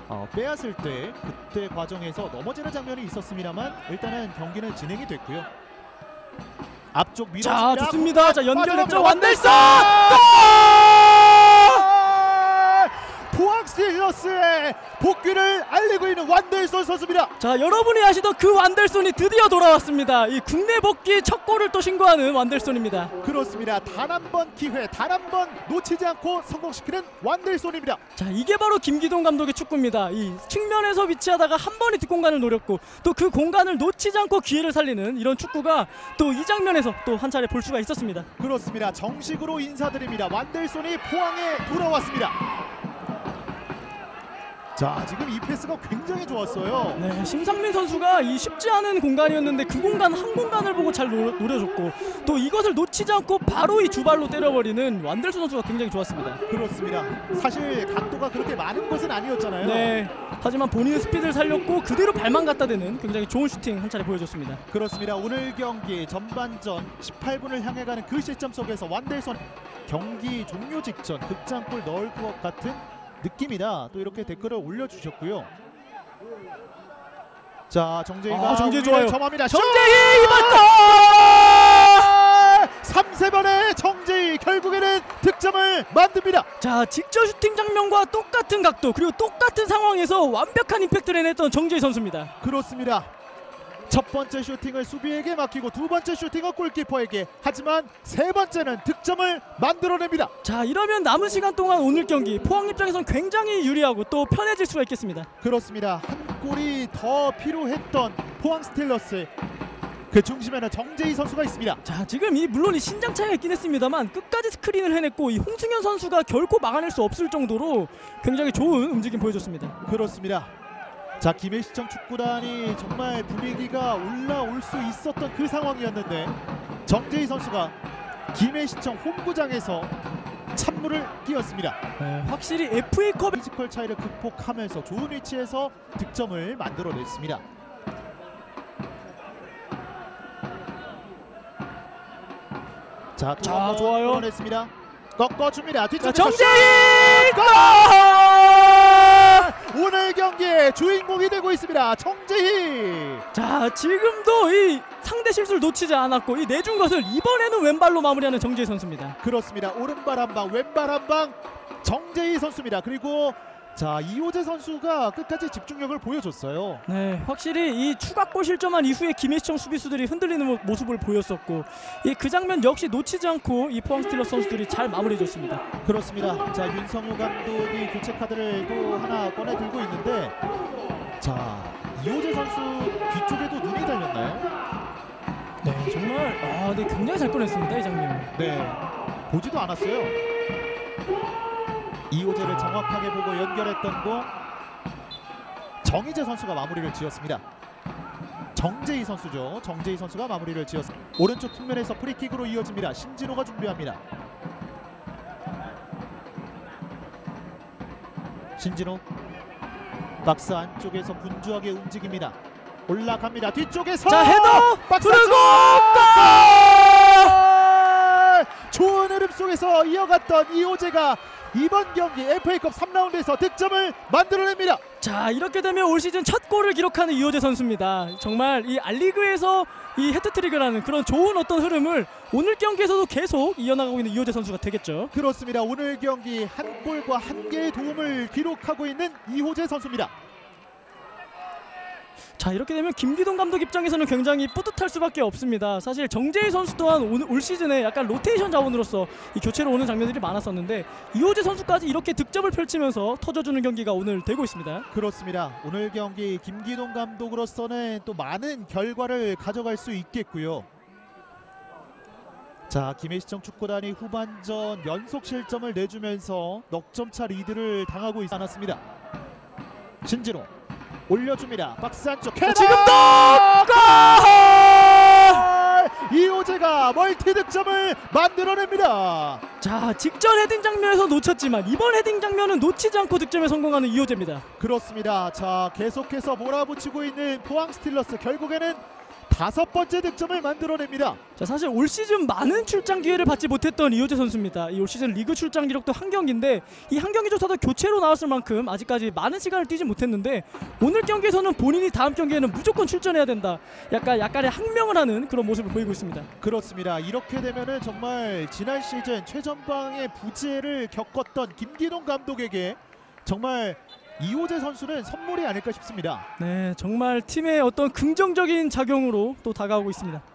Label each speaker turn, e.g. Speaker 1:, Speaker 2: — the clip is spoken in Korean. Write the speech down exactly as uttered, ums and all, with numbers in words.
Speaker 1: 어, 빼앗을 때 그때 과정에서 넘어지는 장면이 있었습니다만 일단은 경기는 진행이 됐고요. 앞쪽 밀어줍니다.
Speaker 2: 자, 좋습니다. 자, 연결했죠. 완델선!
Speaker 1: 포항 스틸러스의 복귀를 알리고 있는 완델손 선수입니다.
Speaker 2: 자, 여러분이 아시던 그 완델손이 드디어 돌아왔습니다. 이 국내 복귀 첫 골을 또 신고하는 완델손입니다.
Speaker 1: 그렇습니다. 단 한 번 기회, 단 한 번 놓치지 않고 성공시키는 완델손입니다.
Speaker 2: 자, 이게 바로 김기동 감독의 축구입니다. 이 측면에서 위치하다가 한 번의 뒷공간을 노렸고 또 그 공간을 놓치지 않고 기회를 살리는 이런 축구가 또 이 장면에서 또 한 차례 볼 수가 있었습니다.
Speaker 1: 그렇습니다. 정식으로 인사드립니다. 완델손이 포항에 돌아왔습니다. 자, 지금 이 패스가 굉장히 좋았어요.
Speaker 2: 네, 심상민 선수가 이 쉽지 않은 공간이었는데 그 공간 한 공간을 보고 잘 노, 노려줬고 또 이것을 놓치지 않고 바로 이 두 발로 때려버리는 완델손 선수가 굉장히 좋았습니다.
Speaker 1: 그렇습니다. 사실 각도가 그렇게 많은 것은 아니었잖아요.
Speaker 2: 네, 하지만 본인의 스피드를 살렸고 그대로 발만 갖다 대는 굉장히 좋은 슈팅 한 차례 보여줬습니다.
Speaker 1: 그렇습니다. 오늘 경기 전반전 십팔 분을 향해 가는 그 시점 속에서 완델손 경기 종료 직전 극장골 넣을 것 같은 느낌이다. 또 이렇게 댓글을 올려주셨고요. 자, 정재희가
Speaker 2: 아, 정재희 좋아요.
Speaker 1: 점합니다.
Speaker 2: 정재희 이번 골!
Speaker 1: 삼 세 번의 정재희 결국에는 득점을 만듭니다.
Speaker 2: 자, 직접 슈팅 장면과 똑같은 각도 그리고 똑같은 상황에서 완벽한 임팩트를 해냈던 정재희 선수입니다.
Speaker 1: 그렇습니다. 첫 번째 슈팅을 수비에게 맡기고 두 번째 슈팅은 골키퍼에게, 하지만 세 번째는 득점을 만들어냅니다.
Speaker 2: 자, 이러면 남은 시간 동안 오늘 경기 포항 입장에선 굉장히 유리하고 또 편해질 수가 있겠습니다.
Speaker 1: 그렇습니다. 한 골이 더 필요했던 포항 스틸러스, 그 중심에는 정재희 선수가 있습니다.
Speaker 2: 자, 지금 이 물론 이 신장 차이가 있긴 했습니다만 끝까지 스크린을 해냈고 이 홍승현 선수가 결코 막아낼 수 없을 정도로 굉장히 좋은 움직임 보여줬습니다.
Speaker 1: 그렇습니다. 자, 김해시청 축구단이 정말 분위기가 올라올 수 있었던 그 상황이었는데 정재희 선수가 김해시청 홈구장에서 찬물을 끼얹습니다.
Speaker 2: 네, 확실히 에프에이컵
Speaker 1: 피지컬 차이를 극복하면서 좋은 위치에서 득점을 만들어냈습니다. 자,
Speaker 2: 자, 좋아요.
Speaker 1: 끌어냈습니다. 꺾어줍니다. 뒤쪽에서
Speaker 2: 정재희 골!
Speaker 1: 오늘 경기의 주인공이 되고 있습니다. 정재희.
Speaker 2: 자, 지금도 이 상대 실수를 놓치지 않았고 이 내준 것을 이번에는 왼발로 마무리하는 정재희 선수입니다.
Speaker 1: 그렇습니다. 오른발 한 방, 왼발 한 방 정재희 선수입니다. 그리고 자, 이호재 선수가 끝까지 집중력을 보여줬어요.
Speaker 2: 네, 확실히 이 추가골 실점한 이후에 김해시청 수비수들이 흔들리는 모습을 보였었고 이 그 장면 역시 놓치지 않고 이 포항 스틸러스 선수들이 잘 마무리해줬습니다.
Speaker 1: 그렇습니다. 자, 윤성효 감독이 교체 카드를 또 하나 꺼내 들고 있는데, 자, 이호재 선수 뒤쪽에도 눈이 달렸나요?
Speaker 2: 네, 정말 아, 네, 굉장히 잘 꺼냈습니다, 이 장면.
Speaker 1: 네, 보지도 않았어요. 이호재를 정확하게 보고 연결했던 거 정희재 선수가 마무리를 지었습니다. 정재희 선수죠. 정재희 선수가 마무리를 지었습니다. 오른쪽 측면에서 프리킥으로 이어집니다. 신진호가 준비합니다. 신진호 박스 안쪽에서 분주하게 움직입니다. 올라갑니다. 뒤쪽에서
Speaker 2: 자, 헤더!
Speaker 1: 박스고 좋은 흐름 속에서 이어갔던 이호재가 이번 경기 에프에이컵 삼 라운드에서 득점을 만들어냅니다.
Speaker 2: 자, 이렇게 되면 올 시즌 첫 골을 기록하는 이호재 선수입니다. 정말 이 알리그에서 이 해트트릭을 하는 그런 좋은 어떤 흐름을 오늘 경기에서도 계속 이어나가고 있는 이호재 선수가 되겠죠.
Speaker 1: 그렇습니다. 오늘 경기 한 골과 한 개의 도움을 기록하고 있는 이호재 선수입니다.
Speaker 2: 자, 이렇게 되면 김기동 감독 입장에서는 굉장히 뿌듯할 수밖에 없습니다. 사실 정재희 선수 또한 오늘 올 시즌에 약간 로테이션 자원으로서 이 교체로 오는 장면들이 많았었는데 이호재 선수까지 이렇게 득점을 펼치면서 터져주는 경기가 오늘 되고 있습니다.
Speaker 1: 그렇습니다. 오늘 경기 김기동 감독으로서는 또 많은 결과를 가져갈 수 있겠고요. 자, 김해시청 축구단이 후반전 연속 실점을 내주면서 넉 점 차 리드를 당하고 있지 않았습니다. 신진호 올려줍니다. 박스 안쪽 헤더!
Speaker 2: 지금도 골!
Speaker 1: 이호재가 멀티 득점을 만들어냅니다.
Speaker 2: 자, 직전 헤딩 장면에서 놓쳤지만 이번 헤딩 장면은 놓치지 않고 득점에 성공하는 이호재입니다.
Speaker 1: 그렇습니다. 자, 계속해서 몰아붙이고 있는 포항 스틸러스, 결국에는 다섯 번째 득점을 만들어냅니다.
Speaker 2: 자, 사실 올 시즌 많은 출장 기회를 받지 못했던 이호재 선수입니다. 이 올 시즌 리그 출장 기록도 한 경기인데 이 한 경기조차도 교체로 나왔을 만큼 아직까지 많은 시간을 뛰지 못했는데 오늘 경기에서는 본인이 다음 경기에는 무조건 출전해야 된다. 약간 약간의 항명을 하는 그런 모습을 보이고 있습니다.
Speaker 1: 그렇습니다. 이렇게 되면은 정말 지난 시즌 최전방의 부재를 겪었던 김기동 감독에게 정말 이호재 선수는 선물이 아닐까 싶습니다.
Speaker 2: 네, 정말 팀의 어떤 긍정적인 작용으로 또 다가오고 있습니다.